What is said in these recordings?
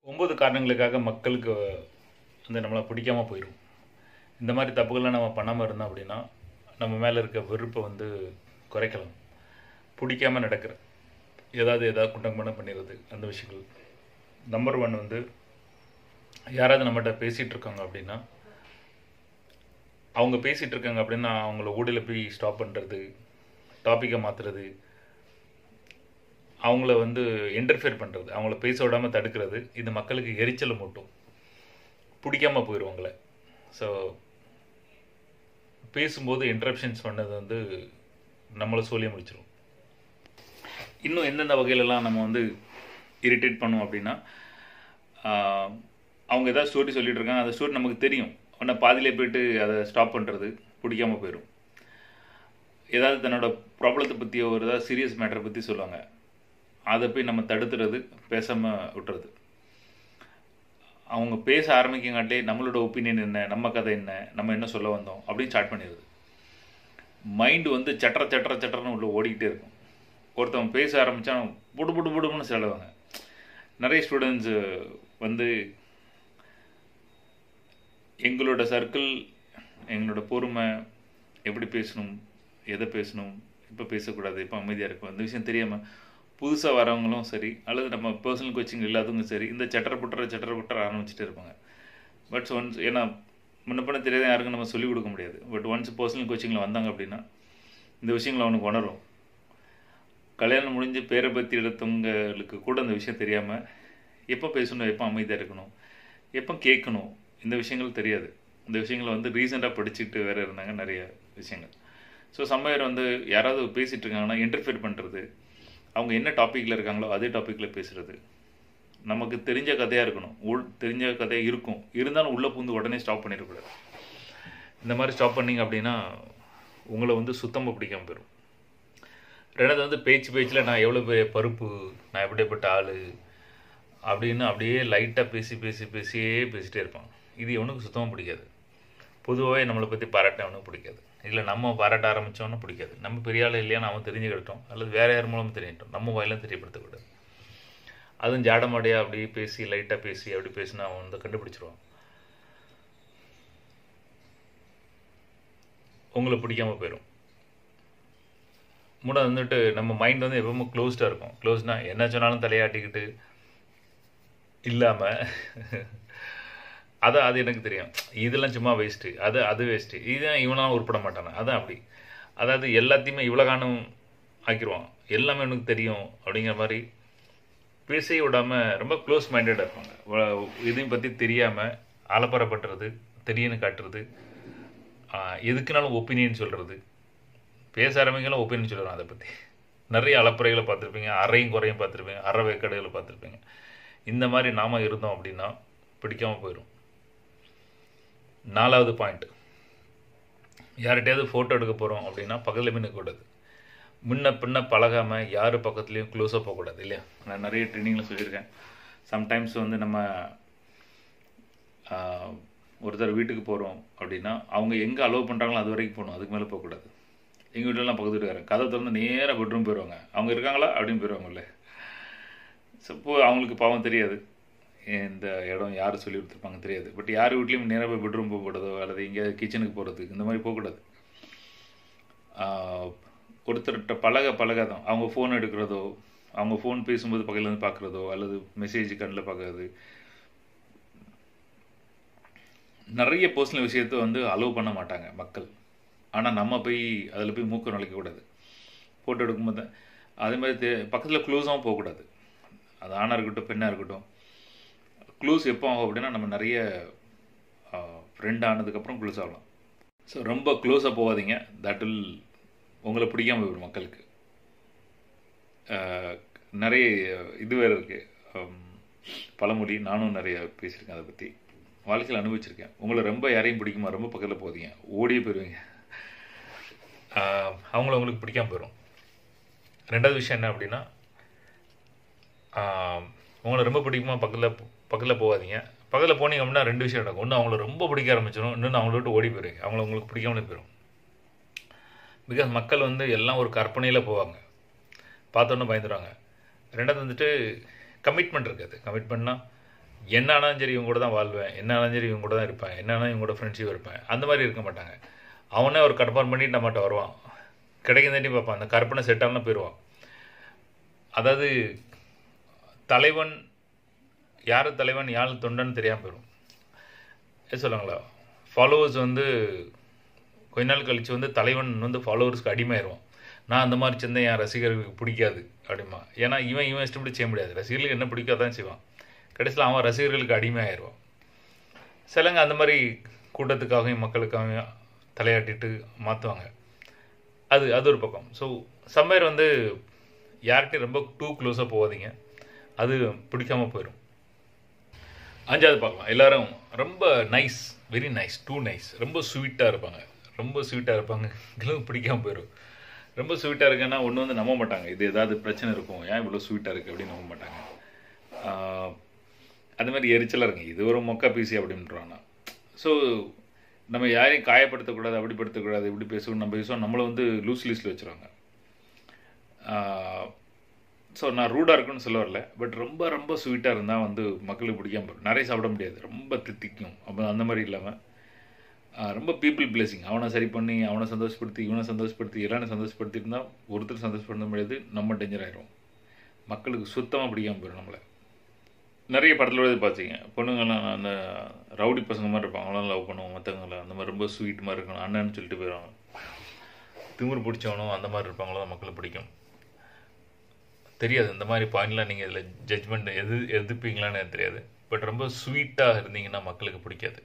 9 காரணங்களுக்காக மக்களுக்கு நம்மளை பிடிக்காம போயிடும். இந்த மாதிரி தப்புகள்லாம் நம்ம பண்ணாமல் இருந்தோம் அப்படின்னா நம்ம மேலே இருக்க வெறுப்பை குறைக்கலாம். பிடிக்காம நடக்கிற ஏதாவது குண்டங்கமனம் பண்ணிடுறது அந்த விஷயங்கள். நம்பர் 1 யாராவது நம்மகிட்ட பேசிகிட்டு இருக்காங்க அப்படின்னா அவங்க பேசிகிட்டு இருக்காங்க அப்படின்னா அவங்கள ஓடியில் போய் ஸ்டாப் பண்ணுறது, டாப்பிக்கை மாற்றுறது, அவங்கள இன்டர்ஃபியர் பண்ணுறது, அவங்கள பேச விடாமல் தடுக்கிறது. இது மக்களுக்கு எரிச்சலை மூட்டும், பிடிக்காமல் போயிடுவாங்கள. ஸோ பேசும்போது இன்டரப்ஷன்ஸ் பண்ணது நம்மளை சொல்லி முடிச்சிடும். இன்னும் எந்தெந்த வகையிலலாம் நம்ம இரிட்டேட் பண்ணுவோம் அப்படின்னா, அவங்க ஏதாவது ஸ்டோரி சொல்லிகிட்டு இருக்காங்க, அந்த ஸ்டோரி நமக்கு தெரியும், உடனே பாதியிலே போய்ட்டு அதை ஸ்டாப் பண்ணுறது பிடிக்காமல் போயிடும். ஏதாவது தன்னோட ப்ராப்ளத்தை பற்றியோ ஒரு ஏதாவது சீரியஸ் மேட்டரை பற்றி சொல்லுவாங்க, அதை போய் நம்ம தடுத்துறது, பேசாமல் விட்டுறது. அவங்க பேச ஆரம்பிக்கங்காட்டே நம்மளோட ஒப்பீனியன் என்ன, நம்ம கதை என்ன, நம்ம என்ன சொல்ல வந்தோம் அப்படின்னு ஸ்டார்ட் பண்ணிடுது. மைண்டு சட்டர்னு உள்ள ஓடிக்கிட்டே இருக்கும். ஒருத்தவங்க பேச ஆரம்பித்தா புடுன்னு செலவாங்க. நிறைய ஸ்டூடெண்ட்ஸு எங்களோட சர்க்கிள், எங்களோட பொறுமை, எப்படி பேசணும், எதை பேசணும், இப்போ பேசக்கூடாது, இப்போ அமைதியாக இருக்கும், அந்த விஷயம் தெரியாமல் புதுசாக வரவங்களும் சரி, அல்லது நம்ம பர்சனல் கோச்சிங் இல்லாதவங்க சரி, இந்த சட்டரை புட்டரை ஆரம்பிச்சுட்டே இருப்பாங்க. பட் ஒன்ஸ், ஏன்னா முன்ன தெரியாத யாருக்கும் நம்ம சொல்லிக் கொடுக்க முடியாது. பட் ஒன்ஸ் பர்சனல் கோச்சிங்கில் வந்தாங்க அப்படின்னா இந்த விஷயங்களை அவனுக்கு உணரும். கல்யாணம் முடிஞ்சு பேரை பற்றி எடுத்தவங்களுக்கு கூட அந்த விஷயம் தெரியாமல் எப்போ பேசணும், எப்போ அமைதியாக இருக்கணும், எப்போ கேட்கணும், இந்த விஷயங்கள் தெரியாது. இந்த விஷயங்களை ரீசெண்டாக படிச்சுட்டு வேறு இருந்தாங்க நிறைய விஷயங்கள். ஸோ சம்மையர் யாராவது பேசிகிட்டு இருக்காங்கன்னா இன்டர்ஃபியர் பண்ணுறது, அவங்க என்ன டாப்பிக்கில் இருக்காங்களோ அதே டாப்பிக்கில் பேசுகிறது. நமக்கு தெரிஞ்ச கதையாக இருக்கணும், தெரிஞ்ச கதையாக இருக்கும், இருந்தாலும் உள்ளே பூந்து உடனே ஸ்டாப் பண்ணிடக்கூடாது. இந்த மாதிரி ஸ்டாப் பண்ணிங்க அப்படின்னா உங்களை சுத்தமாக பிடிக்காமல் போயிடும். ரெண்டாவது பேச்சில் நான் எவ்வளோ பெரிய பருப்பு, நான் எப்படிப்பட்ட ஆள் அப்படின்னு அப்படியே லைட்டாக பேசிகிட்டே இருப்பான். இது எவனுக்கு சுத்தமாக பிடிக்காது. பொதுவாகவே நம்மளை பற்றி பாராட்ட அவனுக்கு பிடிக்காது. இல்லை நம்ம பாராட்ட ஆரம்பித்தோன்னு பிடிக்காது. நம்ம பெரிய ஆள் இல்லையான்னு அவன் தெரிஞ்சுக்கிட்டோம், அல்லது வேறு யார் மூலமும் தெரியட்டும், நம்ம வாயிலும் தெரியப்படுத்தக்கூடாது. அதுவும் ஜாடமாடியாக அப்படியே பேசி லைட்டாக பேசி அப்படி பேசினா அவன் கண்டுபிடிச்சிருவான். உங்களை பிடிக்காமல் போயிடும். மூணாவது நம்ம மைண்ட் எப்பவுமே க்ளோஸ்டாக இருக்கும். க்ளோஸ்னால் என்ன சொன்னாலும் தலையாட்டிக்கிட்டு இல்லாமல் அது எனக்கு தெரியும், இதெல்லாம் சும்மா வேஸ்ட்டு, அது வேஸ்ட்டு, இதுதான் இவனாலும் உருப்பட மாட்டானே, அதான் அப்படி. அதாவது எல்லாத்தையுமே இவ்வளோ காணும் ஆக்கிடுவான், எல்லாமே எனக்கு தெரியும் அப்படிங்கிற மாதிரி பேசவே விடாமல் ரொம்ப க்ளோஸ் மைண்டடாக இருப்பாங்க. இதையும் பற்றி தெரியாமல் அலப்பறப்படுறது, தெரியுன்னு காட்டுறது, எதுக்குனாலும் ஒப்பீனியன் சொல்கிறது, பேச ஆரம்பிக்கலாம் ஒப்பீனியன் சொல்கிறோம். அதை பற்றி நிறைய அலப்பறைகளை பார்த்துருப்பீங்க, அறையும் குறையும் பார்த்துருப்பீங்க, அரை வேக்கடைகளை பார்த்துருப்பீங்க. இந்த மாதிரி நாம் இருந்தோம் அப்படின்னா பிடிக்காமல் போயிடும். 4வது பாயிண்ட், யார்கிட்டையாவது ஃபோட்டோ எடுக்க போகிறோம் அப்படின்னா பக்கத்தில் நிற்கக்கூடாது. முன்ன பின்ன பழகாமல் யார் பக்கத்துலேயும் க்ளோஸாக போகக்கூடாது, இல்லையா? நான் நிறைய ட்ரைனிங்கில் சொல்லியிருக்கேன். சம்டைம்ஸ் நம்ம ஒருத்தர் வீட்டுக்கு போகிறோம் அப்படின்னா அவங்க எங்கே அலோவ் பண்ணுறாங்களோ அது வரைக்கும் போகணும், அதுக்கு மேலே போகக்கூடாது. எங்கள் வீட்டிலலாம் பக்கத்து வீட்டுக்காரங்க கதை திறந்து நேராக பெட்ரூம் போயிடுவாங்க, அவங்க இருக்காங்களா அப்படின்னு போயிடுவாங்கல்ல. ஸோ இப்போது அவங்களுக்கு பாவம் தெரியாது இந்த இடம் யார் சொல்லி கொடுத்துருப்பாங்க தெரியாது. பட் யார் வீட்லேயும் நேராக போய் பெட்ரூம் போகக்கூடாதோ அல்லது எங்கேயாவது கிச்சனுக்கு போகிறதுக்கு இந்த மாதிரி போகக்கூடாது. ஒருத்தர்கிட்ட பழகாதான் அவங்க ஃபோன் எடுக்கிறதோ, அவங்க ஃபோன் பேசும்போது பக்கத்துலேருந்து பார்க்குறதோ, அல்லது மெசேஜ் கண்ணில் பார்க்குறது, நிறைய பர்சனல் விஷயத்தை அலோவ் பண்ண மாட்டாங்க மக்கள். ஆனால் நம்ம போய் அதில் போய் மூக்க நுழைக்கக்கூடாது. ஃபோட்டோ எடுக்கும்போது அதே மாதிரி பக்கத்தில் க்ளோஸாகவும் போகக்கூடாது. அது ஆணாக இருக்கட்டும் பெண்ணாக இருக்கட்டும். க்ளோஸ் எப்போ ஆகும் அப்படின்னா நம்ம நிறைய ஃப்ரெண்ட் ஆனதுக்கப்புறம் க்ளோஸ் ஆகலாம். ஸோ ரொம்ப க்ளோஸாக போகாதீங்க, தட் வில் உங்களை பிடிக்காமல் போயிடும் மக்களுக்கு. நிறைய இது வேறு இருக்குது பழமொழி, நானும் நிறைய பேசியிருக்கேன் அதை பற்றி, வாழ்க்கையில் அனுபவிச்சிருக்கேன். உங்களை ரொம்ப யாரையும் பிடிக்குமா ரொம்ப பக்கத்தில் போகாதீங்க, ஓடியே போயிடுவீங்க, அவங்கள உங்களுக்கு பிடிக்காமல் போயிடும். ரெண்டாவது விஷயம் என்ன அப்படின்னா, உங்களை ரொம்ப பிடிக்குமா பக்கத்தில் போகாதீங்க. பக்கத்தில் போனீங்க அப்படின்னா 2 விஷயம் நடக்கும். ஒன்று அவங்கள ரொம்ப பிடிக்க ஆரம்பிச்சிடும், இன்னொன்று அவங்கள விட்டு ஓடி போயிருங்க, அவங்கள உங்களுக்கு பிடிக்காமலே போயிடும். பிகாஸ் மக்கள் எல்லாம் ஒரு கற்பனையில் போவாங்க, பார்த்தோன்னே பயந்துடுவாங்க. ரெண்டாவது கமிட்மெண்ட் இருக்காது. கமிட்மெண்ட்னா என்ன ஆனாலும் சரி இவங்க கூட தான் வாழ்வேன், என்ன ஆனாலும் சரி இவங்க கூட தான் இருப்பேன், என்ன ஆனாலும் இவங்க கூட ஃப்ரெண்ட்ஷிப் இருப்பேன், அந்த மாதிரி இருக்க மாட்டாங்க. அவனே ஒரு கன்ஃபார்ம் பண்ணிட்டு நம்மகிட்ட வருவான், கிடைக்கும் தாண்டி பார்ப்பான், அந்த கற்பனை செட்டாலாம் போயிடுவான். அதாவது தலைவன் யார் தலைவன் யார் தொண்டன்னு தெரியாமல் போயிடும். சொல்லுவாங்களா, ஃபாலோவர்ஸ் வந்து கொஞ்ச நாள் கழித்து வந்து தலைவன் வந்து ஃபாலோவர்ஸ்க்கு அடிமையாயிருவான். நான் அந்த மாதிரி சேர்ந்தேன், என் ரசிகர்களுக்கு பிடிக்காது அப்படிமா. ஏன்னா இவன் இஷ்டப்படி செய்ய முடியாது, ரசிகர்களுக்கு என்ன பிடிக்காதான் செய்வான். கடைசியில் அவன் ரசிகர்களுக்கு அடிமையாயிருவான். சிலங்க அந்த மாதிரி கூட்டத்துக்காகவும் மக்களுக்காகவும் தலையாட்டிட்டு மாற்றுவாங்க. அது ஒரு பக்கம். ஸோ சம்மர் வந்து யார்கிட்டையும் ரொம்ப டூ க்ளோஸாக போகாதீங்க, அது பிடிக்காமல் போயிடும். 5வது பார்க்கலாம். எல்லோரும் ரொம்ப nice, very nice, too nice, ரொம்ப ஸ்வீட்டாக இருப்பாங்க, ரொம்ப ஸ்வீட்டாக இருப்பாங்க, எங்களுக்கு பிடிக்காமல் போயிடும். ரொம்ப ஸ்வீட்டாக இருக்குன்னா ஒன்று வந்து நம்ப மாட்டாங்க, இது ஏதாவது பிரச்சனை இருக்கும், ஏன் இவ்வளோ ஸ்வீட்டாக இருக்குது அப்படின்னு நம்ப மாட்டாங்க. அது மாதிரி எரிச்சலாக இருக்குங்க, இது ஒரு மொக்கா பீசி அப்படின்றாங்க. ஸோ நம்ம யாரையும் காயப்படுத்தக்கூடாது, அப்படி படுத்தக்கூடாது, இப்படி பேசணும், நம்ம பேசுவோம், நம்மளை வந்து லூஸ் லிஸ்ட்டில் வச்சுருவாங்க. ஸோ நான் ரூடாக இருக்குன்னு சொல்ல வரல, பட் ரொம்ப ரொம்ப ஸ்வீட்டாக இருந்தால் வந்து மக்களுக்கு பிடிக்காம போயிடும். நிறைய சாப்பிட முடியாது, ரொம்ப தித்திக்கும். அப்போ அந்த மாதிரி இல்லாமல் ரொம்ப பீப்புள் பிளேசிங், அவனை சரி பண்ணி அவனை சந்தோஷப்படுத்தி இவனை சந்தோஷப்படுத்தி எல்லாரும் சந்தோஷப்படுத்திட்டு இருந்தால் ஒருத்தர் சந்தோஷப்படுத்த முடியாது, நம்ம டேஞ்சர் ஆகிடும், மக்களுக்கு சுத்தமாக பிடிக்காமல் போயிடும் நம்மளை. நிறைய படத்தில் பார்த்தீங்க, பொண்ணுங்கள்லாம் அந்த ரவுடி பசங்க மாதிரி இருப்பாங்க, அவங்களாம் லவ் பண்ணுவோம் மற்றவங்கள, அந்த மாதிரி ரொம்ப ஸ்வீட் மாதிரி இருக்கணும், அண்ணன்னு சொல்லிட்டு போயிடுவாங்க. திமிர் பிடிச்சவனும் அந்த மாதிரி இருப்பாங்களோ தான் மக்களுக்கு பிடிக்கும். தெரியாது இந்த மாதிரி பாயிண்ட்லாம் நீங்கள் இதில் ஜட்ஜ்மெண்ட் எதிர்ப்பீங்களான்னு எனக்கு தெரியாது, பட் ரொம்ப ஸ்வீட்டாக இருந்தீங்கன்னா மக்களுக்கு பிடிக்காது.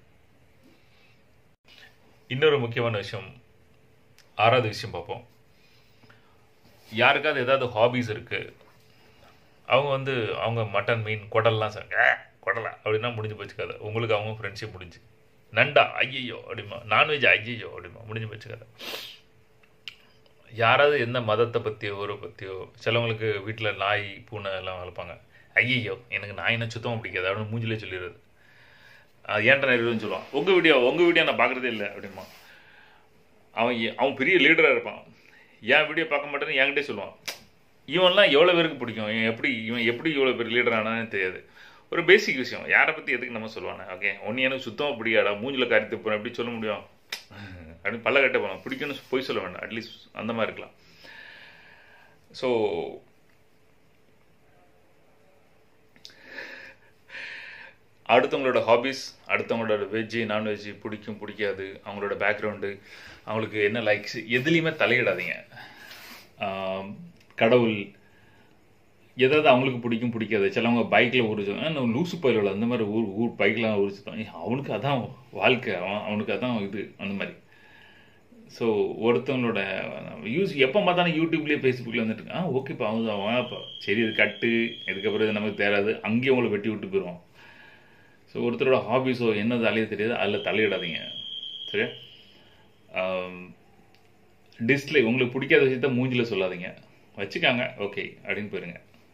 இன்னொரு முக்கியமான விஷயம், 6வது விஷயம் பார்ப்போம். யாருக்காவது ஏதாவது ஹாபீஸ் இருக்குது, அவங்க வந்து அவங்க மட்டன் மீன் குடல்லாம் குடலா அப்படின்னா முடிஞ்சு போச்சுக்காது, உங்களுக்கு அவங்க ஃப்ரெண்ட்ஷிப் முடிஞ்சு. நண்டா ஐயையோ அப்படிமா, நான்வெஜ் ஐயையோ அப்படிமா, முடிஞ்சு போச்சுக்காது. யாராவது எந்த மதத்தை பற்றியோ ஊரை பற்றியோ, சிலவங்களுக்கு வீட்டில் நாய் பூனை எல்லாம் வளர்ப்பாங்க, ஐயையோ எனக்கு நாயினா சுத்தமாக பிடிக்காது அப்படின்னு மூஞ்சிலே சொல்லிடுறது. ஏன்டா நிறையன்னு சொல்லுவான், உங்கள் வீடியோ நான் பார்க்குறதே இல்லை அப்படிமா. அவன் பெரிய லீடராக இருப்பான், என் வீடியோ பார்க்க மாட்டேன்னு என்கிட்டே சொல்லுவான். இவன்லாம் எவ்வளோ பேருக்கு பிடிக்கும், இவன் எப்படி இவ்வளோ பெரிய லீடர் ஆனான்னு தெரியாது. ஒரு பேசிக் விஷயம், யாரை பற்றி எதுக்கு நம்ம சொல்லுவானே, ஓகே ஒன்று எனக்கு சுத்தமாக பிடிக்காடா, மூஞ்சில் காரியத்தை போகிறேன் எப்படி சொல்ல முடியும் அப்படின்னு பல்ல கட்ட போகலாம், பிடிக்குன்னு போய் சொல்ல வேண்டாம், அட்லீஸ்ட் அந்த மாதிரி இருக்கலாம். ஸோ அடுத்தவங்களோட ஹாபீஸ், அடுத்தவங்களோட வெஜ்ஜு நான்வெஜ்ஜு பிடிக்கும் பிடிக்காது, அவங்களோட பேக்ரவுண்டு, அவங்களுக்கு என்ன லைக்ஸ், எதுலேயுமே தலையிடாதீங்க. கடவுள் எதாவது அவங்களுக்கு பிடிக்கும் பிடிக்காது. சிலவங்க பைக்கில் உரிச்சோம், லூசு பயிரில் அந்த மாதிரி ஊர் பைக்கெலாம் உரிச்சுட்டோம், அவனுக்கு அதான் வாழ்க்கை, அவனுக்கு அதான் இது அந்த மாதிரி. ஸோ ஒருத்தவங்களோட எப்போ பார்த்தாலும் யூடியூப்லேயே ஃபேஸ்புக்கில் வந்துட்டு ஓகேப்பா அவன்ப்பா சரி இது கட்டு, இதுக்கப்புறம் இது நமக்கு தேராது, அங்கேயும் அவங்கள வெட்டி விட்டு போயிடுவோம். ஸோ ஒருத்தரோட ஹாபீஸோ என்னது அலைய தெரியாது, அதில் தலையிடாதீங்க சரியா. டிஸ்லைக், உங்களுக்கு பிடிக்காத விஷயத்த மூஞ்சில் சொல்லாதீங்க, வச்சுக்காங்க ஓகே அப்படின்னு போயிருங்க.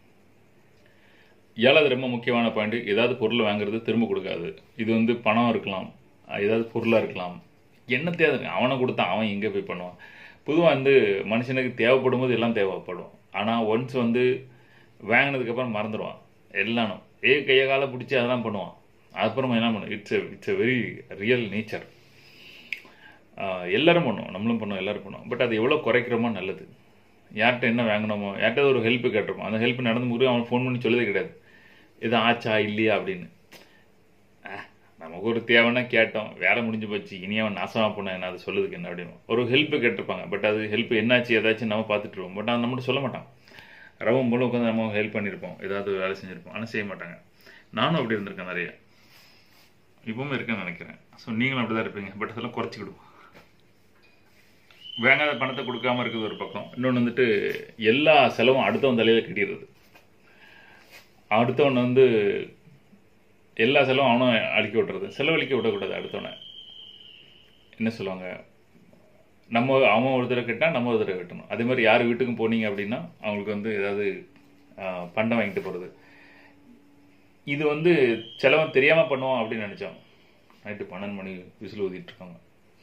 7வது ரொம்ப முக்கியமான பாயிண்ட், ஏதாவது பொருள் வாங்குறது திரும்ப கொடுக்காது. இது வந்து பணம் இருக்கலாம், ஏதாவது பொருளாக இருக்கலாம், என்ன தேவை அவனை கொடுத்தா அவன் எங்கே போய் பண்ணுவான். பொதுவாக வந்து மனுஷனுக்கு தேவைப்படும் போது எல்லாம் தேவைப்படும், ஆனால் ஒன்ஸ் வந்து வாங்கினதுக்கப்புறம் மறந்துடுவான் எல்லாரும். கையை காலை பிடிச்சி அதெல்லாம் பண்ணுவான், அப்புறமா என்ன பண்ணும். It's a very real nature. எல்லோரும் பண்ணுவோம், நம்மளும் பண்ணுவோம், எல்லோரும் பண்ணுவோம். பட் அது எவ்வளோ குறைக்கிறோமோ நல்லது. யார்கிட்ட என்ன வாங்கினோமோ, யார்கிட்ட ஒரு ஹெல்ப்பு கேட்டிருப்போம், அந்த ஹெல்ப் நடந்து முடியும், அவன் ஃபோன் பண்ணி சொல்லதே கிடையாது எதுவும் ஆச்சா இல்லையா அப்படின்னு. நமக்கு ஒரு தேவைன்னா கேட்டோம், வேலை முடிஞ்சு போச்சு, இனி அவன் நாசமாக போனேன் என்ன, அது சொல்லுறதுக்கு என்ன அப்படின்னு ஒரு ஹெல்ப்பு கேட்டிருப்பாங்க. பட் அது ஹெல்ப் என்னாச்சு ஏதாச்சும் நம்ம பார்த்துட்டு இருப்போம், பட் அது நம்மகிட்ட சொல்ல மாட்டான். ரவம் போல உட்காந்து நம்ம ஹெல்ப் பண்ணியிருப்போம், ஏதாவது வேலை செஞ்சுருப்போம், ஆனால் செய்ய மாட்டாங்க. நானும் அப்படி இருந்திருக்கேன் நிறைய, இப்பவுமே இருக்கேன்னு நினைக்கிறேன். ஸோ நீங்களும் அப்படி தான் இருப்பீங்க, பட் அதெல்லாம் குறைச்சிக்கிடுவோம். வேங்காத பணத்தை கொடுக்காம இருக்குது ஒரு பக்கம். இன்னொன்று வந்துட்டு எல்லா செலவும் அடுத்தவன் தலையில் கட்டிடுறது. அடுத்தவன் வந்து எல்லா செலவும் அவனும் அழிக்க விட்டுறது, செலவழிக்க விடக்கூடாது. அடுத்தவனை என்ன சொல்லுவாங்க, அவன் ஒரு தடவை கட்டினா நம்ம ஒரு தடவை கட்டணும். அதே மாதிரி யார் வீட்டுக்கும் போனீங்க அப்படின்னா அவங்களுக்கு வந்து ஏதாவது பண்டம் வாங்கிட்டு போகிறது, இது வந்து செலவன் தெரியாமல் பண்ணுவோம் அப்படின்னு நினச்சோம். நைட்டு 12 மணி விசில் ஊதிட்டு இருக்காங்க.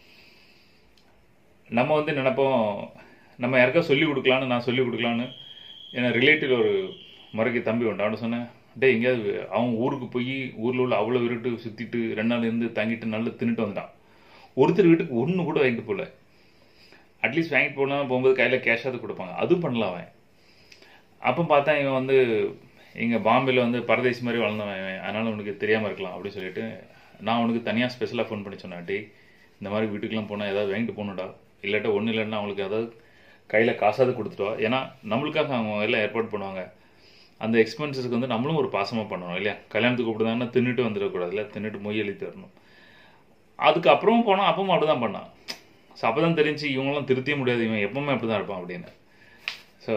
நம்ம வந்து நினைப்போம் நம்ம யாருக்கா சொல்லிக் கொடுக்கலான்னு, நான் சொல்லிக் கொடுக்கலான்னு. ஏன்னா ரிலேட்டிவ் ஒரு முறைக்கு தம்பி உண்டு, அவன் சொன்னேன் டேய் எங்கேயாவது அவன் ஊருக்கு போய் ஊரில் உள்ள அவ்வளோ வீட்டு சுற்றிட்டு 2 நாள் இருந்து தங்கிட்டு நல்லா தின்னுட்டு வந்துட்டான். ஒருத்தர் வீட்டுக்கு ஒன்று கூட வாங்கிட்டு போகல. அட்லீஸ்ட் வாங்கிட்டு போகலாம் போகும்போது கையில் கேஷாவது கொடுப்பாங்க, அதுவும் பண்ணல அவன். அப்போ பார்த்தா இவன் வந்து இங்கே பாம்பேயில் வந்து பரதேசி மாதிரி வளர்ந்தவன் இவன், அதனால் உனக்கு தெரியாமல் இருக்கலாம் அப்படின்னு சொல்லிட்டு நான் அவனுக்கு தனியாக ஸ்பெஷலாக ஃபோன் பண்ணி சொன்னேன், டே இந்த மாதிரி வீட்டுக்கெலாம் போனால் ஏதாவது வாங்கிட்டு போகணுடா, இல்லாட்டா ஒன்றும் இல்லைன்னா அவங்களுக்கு ஏதாவது கையில் காசாவது கொடுத்துட்டோம். ஏன்னா நம்மளுக்காக அவங்க எல்லாம் ஏற்பாடு பண்ணுவாங்க. அந்த எக்ஸ்பென்சஸ்க்கு வந்து நம்மளும் ஒரு பாசமாக பண்ணணும் இல்லையா? கல்யாணத்துக்கு கூப்பிடுதாங்கன்னா தின்னுட்டு வந்துடக்கூடாது இல்லை, தின்னுட்டு மொய் எழுதி வரணும். அதுக்கப்புறமும் போனால் அப்பவும் அப்படி தான் பண்ணான். ஸோ அப்போ தான் தெரிஞ்சு இவங்களாம் திருத்திய முடியாது, இவன் எப்பவுமே அப்படி தான் இருப்பான் அப்படின்னு. ஸோ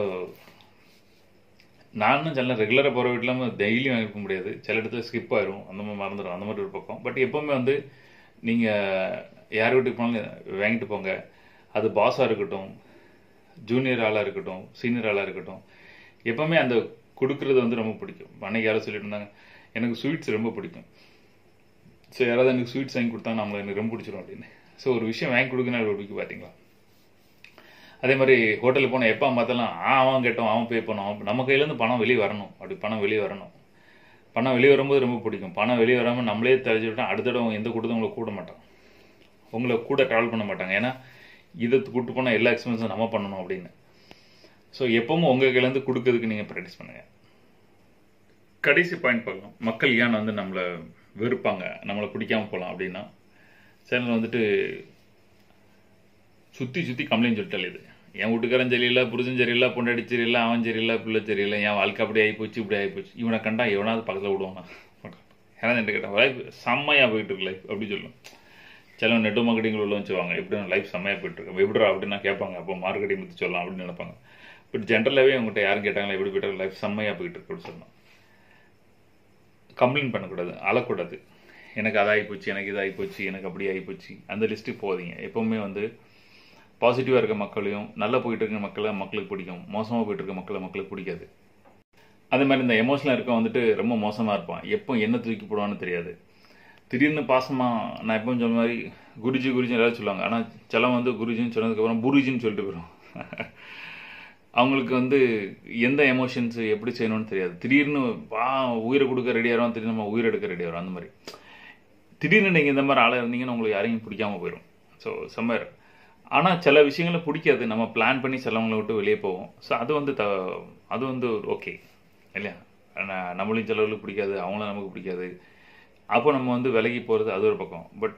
நானும் சில ரெகுலராக போகிற வீட்டில் டெய்லியும் வாங்கிக்க முடியாது, சில இடத்துல ஸ்கிப் ஆயிரும், அந்த மாதிரி மறந்துடும், அந்த மாதிரி ஒரு பக்கம். பட் எப்போவுமே வந்து நீங்கள் யார் வீட்டுக்கு போனாலும் வாங்கிட்டு போங்க. அது பாஸாக இருக்கட்டும், ஜூனியர் ஆளாக இருக்கட்டும், சீனியர் ஆளாக இருக்கட்டும், எப்போவுமே அந்த கொடுக்குறது வந்து ரொம்ப பிடிக்கும். அன்னைக்கு யாரும் சொல்லிட்டு இருந்தாங்க எனக்கு ஸ்வீட்ஸ் ரொம்ப பிடிக்கும். ஸோ யாராவது எனக்கு ஸ்வீட்ஸ் வாங்கி கொடுத்தாங்க நம்மளை எனக்கு ரொம்ப பிடிச்சிடும் அப்படின்னு. ஸோ ஒரு விஷயம் வாங்கி கொடுக்குன்னா பிடிக்கும் பார்த்தீங்களா? அதே மாதிரி ஹோட்டலுக்கு போனால் எப்போ பார்த்தாலும் அவன் கேட்டோம், அவன் பே பண்ணோம், நம்ம கையிலேருந்து பணம் வெளியே வரணும். அப்படி பணம் வெளியே வரணும். பணம் வெளியே வரும்போது ரொம்ப பிடிக்கும். பணம் வெளியே வராமல் நம்மளே தெரிஞ்சு விட்டால் அடுத்த தடவை எந்த கூட்டத்தும் உங்களை கூட மாட்டான், உங்களை கூட ட்ராவல் பண்ண மாட்டாங்க. ஏன்னா இதை கூப்பிட்டு போனால் எல்லா எக்ஸ்பென்ஸும் நம்ம பண்ணணும் அப்படின்னு. ஸோ எப்பவும் உங்கள் கையிலேருந்து கொடுக்கறதுக்கு நீங்கள் ப்ராக்டிஸ் பண்ணுங்கள். கடைசி பாயிண்ட் பார்க்கலாம், மக்கள் ஏன் வந்து நம்மளை வெறுப்பாங்க, நம்மளை பிடிக்காமல் போகலாம் அப்படின்னா, சேனல் வந்துட்டு சுற்றி சுற்றி கம்ப்ளைண்ட் சொல்லிட்டால் இது என் வீட்டுக்காரன் சரியில்லை, புருஷன் சரியில்லை, பொண்டாடி சரியில்லை, அவன் சரியில்லை, பிள்ளை சரியில்லை, என் வாழ்க்கை அப்படி ஆகிப்போச்சு, இப்படி ஆகிப்போச்சு. இவனை கண்டா எவனாவது பக்கத்தில் விடுவானா? யாராவது என்கிட்ட கேட்டான் லைஃப் செம்மையாக போயிட்டு இருக்கு லைஃப் அப்படி சொல்லும். சில நெட் மார்க்கெட்டிங் உள்ள வச்சுவாங்க, எப்படி லைஃப் செம்மையாக போயிட்டு இருக்கு எப்படிடா அப்படின்னு கேட்பாங்க. அப்போ மார்க்கெட்டிங் பற்றி சொல்லலாம் அப்படின்னு நினைப்பாங்க. பட் ஜென்ரலாகவே அவங்ககிட்ட யாரும் கேட்டாங்களா எப்படி போயிட்டு லைஃப் செம்மையாக போயிட்டு இருக்கு அப்படின்னு சொல்லலாம். கம்ப்ளைண்ட் பண்ணக்கூடாது, அழக்கூடாது. எனக்கு அதாகி போச்சு, எனக்கு இதாகி போச்சு, எனக்கு அப்படி ஆகி போச்சு, அந்த லிஸ்ட்டு போகாதீங்க. எப்போவுமே வந்து பாசிட்டிவாக இருக்க மக்களையும் நல்லா போயிட்டு இருக்க மக்களுக்கு பிடிக்கும், மோசமாக போயிட்டு இருக்க மக்களுக்கு பிடிக்காது. அதே மாதிரி இந்த எமோஷனலாக இருக்க வந்துட்டு ரொம்ப மோசமாக இருப்பான், எப்போ என்ன தூக்கி போடுவான்னு தெரியாது. திடீர்னு பாசமாக நான் எப்பவும் சொன்ன மாதிரி குருஜி எல்லாரும் சொல்லுவாங்க. ஆனால் சிலவன் வந்து குருஜின்னு சொன்னதுக்கப்புறம் புருஜின்னு சொல்லிட்டு போயிடும். அவங்களுக்கு வந்து எந்த எமோஷன்ஸ் எப்படி செய்யணும்னு தெரியாது. திடீர்னு உயிரை கொடுக்க ரெடியாகிறோம், திடீர்னு நம்ம உயிரை எடுக்க ரெடியாகிறோம். அந்த மாதிரி திடீர்னு நீங்கள் இந்த மாதிரி ஆளாக இருந்தீங்கன்னா உங்களுக்கு யாரையும் பிடிக்காமல் போயிடும். ஸோ சம்மர் ஆனால் சில விஷயங்களை பிடிக்காது, நம்ம பிளான் பண்ணி சிலவங்களை விட்டு வெளியே போவோம். ஸோ அது வந்து ஓகே இல்லையா? நம்மளையும் சிலவர்களுக்கு பிடிக்காது, அவங்களும் நமக்கு பிடிக்காது. அப்போ நம்ம வந்து விலகி போகிறது அது ஒரு பக்கம். பட்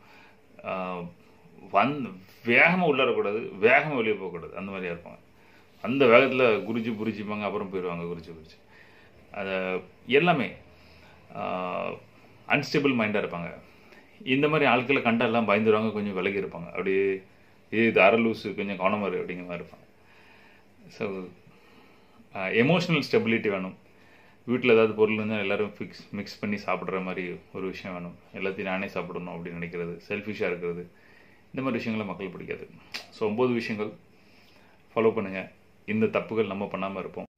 வேகமாக உள்ளறக்கூடாது, வேகமாக வெளியே போகக்கூடாது. அந்த மாதிரியா இருப்பாங்க. அந்த வேகத்தில் புரிஞ்சுப்பாங்க, அப்புறம் போயிடுவாங்க குறிச்சு. அதை எல்லாமே அன்ஸ்டேபிள் மைண்டாக இருப்பாங்க. இந்த மாதிரி ஆட்களை கண்டா எல்லாம் பயந்துருவாங்க, கொஞ்சம் விலகி இருப்பாங்க. அப்படியே இது அரலூசு, கொஞ்சம் கவனமாக அப்படிங்கிற மாதிரி இருப்பாங்க. ஸோ எமோஷ்னல் ஸ்டெபிலிட்டி வேணும். வீட்டில் ஏதாவது பொருள் இருந்தால் எல்லோரும் மிக்ஸ் பண்ணி சாப்பிட்ற மாதிரி ஒரு விஷயம் வேணும். எல்லாத்தையும் நானே சாப்பிடணும் அப்படின்னு நினைக்கிறது, செல்ஃபிஷாக இருக்கிறது, இந்த மாதிரி விஷயங்களை மக்கள் பிடிக்காது. ஸோ 9 விஷயங்கள் ஃபாலோ பண்ணுங்கள். இந்த தப்புகள் நம்ம பண்ணாமல் இருப்போம்.